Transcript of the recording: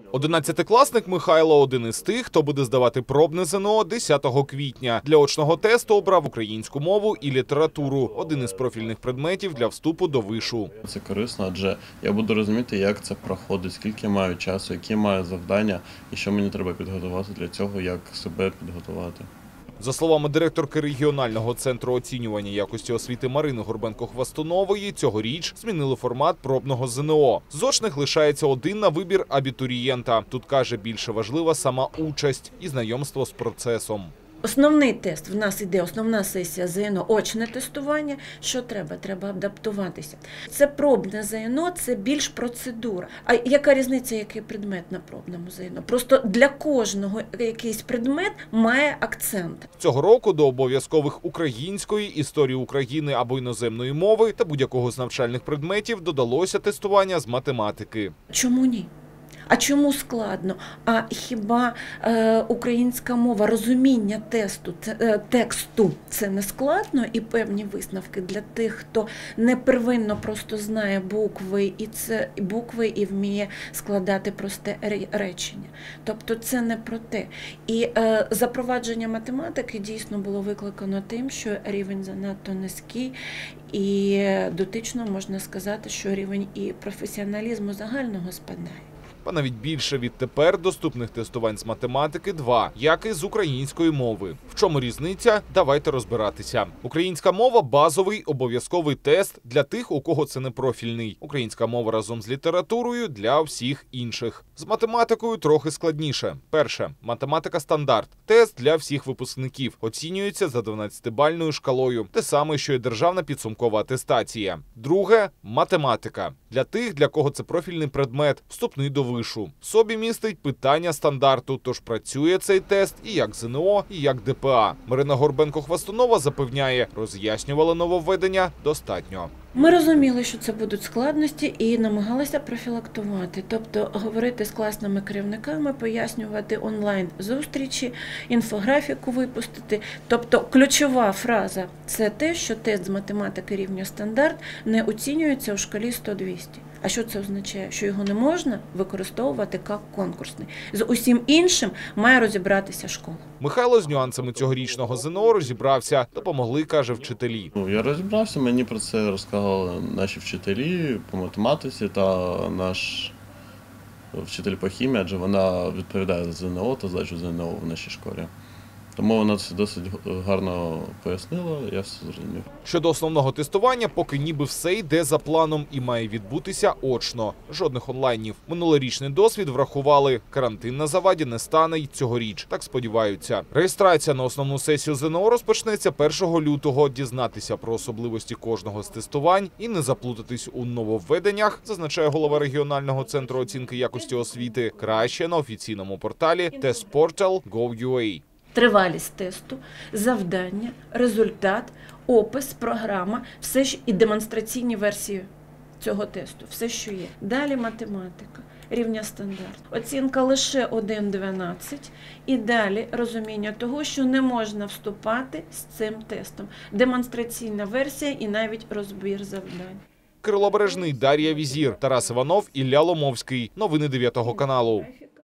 11-класник Михайло – один із тих, хто буде здавати пробне ЗНО 10 квітня. Для очного тесту обрав українську мову і літературу – один із профільних предметів для вступу до вишу. Це корисно, адже я буду розуміти, як це проходить, скільки я маю часу, які маю завдання і що мені треба підготувати для цього, як себе підготувати. За словами директорки регіонального центру оцінювання якості освіти Марини Горбенко-Хвастунової, цьогоріч змінили формат пробного ЗНО. З очних лишається один на вибір абітурієнта. Тут, каже, більше важлива сама участь і знайомство з процесом. Основний тест в нас іде, основна сесія ЗНО – очне тестування. Що треба? Треба адаптуватися. Це пробне ЗНО, це більш процедура. А яка різниця, який предмет на пробному ЗНО? Просто для кожного якийсь предмет має акцент. Цього року до обов'язкових української, історії України або іноземної мови та будь-якого з навчальних предметів додалося тестування з математики. Чому ні? А чому складно? А хіба українська мова, розуміння тексту – це не складно? І певні висновки для тих, хто не первинно просто знає букви і вміє складати просте речення. Тобто це не про те. І запровадження математики дійсно було викликано тим, що рівень занадто низький, і дотично можна сказати, що рівень і професіоналізму загального спадає. А навіть більше відтепер доступних тестувань з математики – 2, як і з української мови. В чому різниця? Давайте розбиратися. Українська мова – базовий обов'язковий тест для тих, у кого це не профільний. Українська мова разом з літературою – для всіх інших. З математикою трохи складніше. Перше – математика стандарт. Тест для всіх випускників. Оцінюється за 12-бальною шкалою. Те саме, що і державна підсумкова атестація. Друге – математика. Для тих, для кого це профільний предмет, вступний до вишу. В собі містить питання стандарту, тож працює цей тест і як ЗНО, і як ДПА. Марина Горбенко-Хвастунова запевняє, роз'яснювала нововведення достатньо. Ми розуміли, що це будуть складності і намагалися профілактувати. Тобто говорити з класними керівниками, пояснювати онлайн-зустрічі, інфографіку випустити. Тобто ключова фраза – це те, що тест з математики рівня стандарт не оцінюється у шкалі 100-200. А що це означає? Що його не можна використовувати як конкурсний. З усім іншим має розібратися школа. Михайло з нюансами цьогорічного ЗНО розібрався. Допомогли, каже, вчителі. Я розібрався, мені про це розказали наші вчителі по математиці та наш вчитель по хімії, адже вона відповідає за ЗНО та здачу ЗНО в нашій школі. Тому вона це досить гарно пояснила, я все зрозумів. Щодо основного тестування, поки ніби все йде за планом і має відбутися очно. Жодних онлайнів. Минулорічний досвід врахували. Карантин на заваді не стане й цьогоріч. Так сподіваються. Реєстрація на основну сесію ЗНО розпочнеться 1 лютого. Дізнатися про особливості кожного з тестувань і не заплутатись у нововведеннях, зазначає голова регіонального центру оцінки якості освіти, краще на офіційному порталі testportal.gov.ua. Тривалість тесту, завдання, результат, опис, програма, все ж і демонстраційні версії цього тесту, все, що є. Далі математика, рівня стандарт. Оцінка лише 1-12 і далі розуміння того, що не можна вступати з цим тестом. Демонстраційна версія і навіть розбір завдань. Кирило Бережний, Дар'я Візір, Тарас Іванов, Ілля Ломовський. Новини 9 каналу.